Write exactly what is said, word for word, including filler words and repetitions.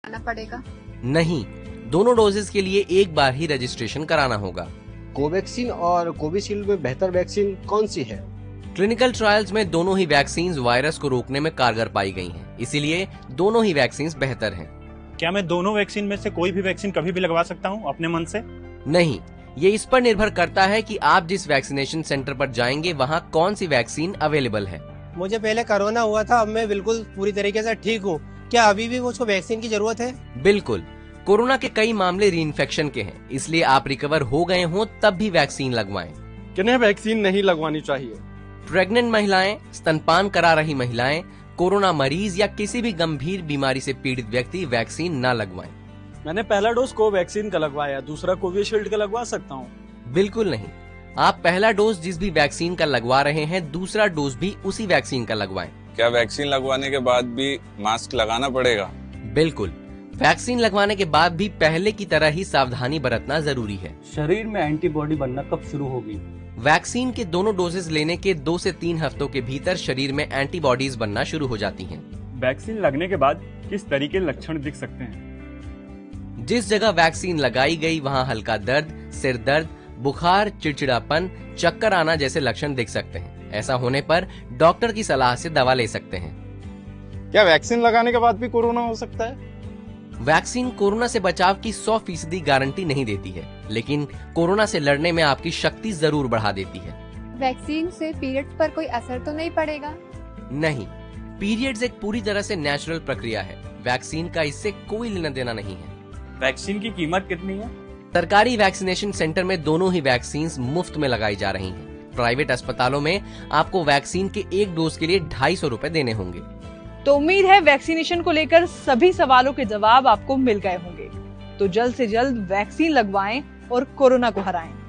करना पड़ेगा? नहीं, दोनों डोजेस के लिए एक बार ही रजिस्ट्रेशन कराना होगा। कोवैक्सीन और कोविशील्ड में बेहतर वैक्सीन कौन सी है? क्लिनिकल ट्रायल्स में दोनों ही वैक्सीन वायरस को रोकने में कारगर पाई गई हैं, इसीलिए दोनों ही वैक्सीन बेहतर हैं। क्या मैं दोनों वैक्सीन में से कोई भी वैक्सीन कभी भी लगवा सकता हूं अपने मन से? नहीं, ये इस पर निर्भर करता है कि आप जिस वैक्सीनेशन सेंटर पर जाएंगे वहाँ कौन सी वैक्सीन अवेलेबल है। मुझे पहले कोरोना हुआ था, अब मैं बिल्कुल पूरी तरीके से ठीक हूँ। क्या अभी भी मुझको वैक्सीन की जरूरत है? बिल्कुल, कोरोना के कई मामले रीइंफेक्शन के हैं, इसलिए आप रिकवर हो गए हों तब भी वैक्सीन लगवाएं। किन्हें वैक्सीन नहीं लगवानी चाहिए? प्रेग्नेंट महिलाएं, स्तनपान करा रही महिलाएं, कोरोना मरीज या किसी भी गंभीर बीमारी से पीड़ित व्यक्ति वैक्सीन न लगवाएं। मैंने पहला डोज कोवैक्सीन का लगवाया, दूसरा कोविशील्ड का लगवा सकता हूँ? बिल्कुल नहीं, आप पहला डोज जिस भी वैक्सीन का लगवा रहे हैं दूसरा डोज भी उसी वैक्सीन का लगवाएं। क्या वैक्सीन लगवाने के बाद भी मास्क लगाना पड़ेगा? बिल्कुल, वैक्सीन लगवाने के बाद भी पहले की तरह ही सावधानी बरतना जरूरी है। शरीर में एंटीबॉडी बनना कब शुरू होगी? वैक्सीन के दोनों डोजेस लेने के दो से तीन हफ्तों के भीतर शरीर में एंटीबॉडीज बनना शुरू हो जाती हैं। वैक्सीन लगने के बाद किस तरीके लक्षण दिख सकते हैं? जिस जगह वैक्सीन लगाई गई वहां हल्का दर्द, सिर दर्द, बुखार, चिड़चिड़ापन, चक्कर आना जैसे लक्षण दिख सकते हैं। ऐसा होने पर डॉक्टर की सलाह से दवा ले सकते हैं। क्या वैक्सीन लगाने के बाद भी कोरोना हो सकता है? वैक्सीन कोरोना से बचाव की सौ फीसदी गारंटी नहीं देती है, लेकिन कोरोना से लड़ने में आपकी शक्ति जरूर बढ़ा देती है। वैक्सीन से पीरियड्स पर कोई असर तो नहीं पड़ेगा? नहीं, पीरियड्स एक पूरी तरह से नेचुरल प्रक्रिया है। वैक्सीन का इससे कोई लेना देना नहीं है। वैक्सीन की कीमत कितनी है? सरकारी वैक्सीनेशन सेंटर में दोनों ही वैक्सीन मुफ्त में लगाई जा रही हैं। प्राइवेट अस्पतालों में आपको वैक्सीन के एक डोज के लिए ढाई सौ रूपए देने होंगे। तो उम्मीद है वैक्सीनेशन को लेकर सभी सवालों के जवाब आपको मिल गए होंगे। तो जल्द से जल्द वैक्सीन लगवाएं और कोरोना को हराएं।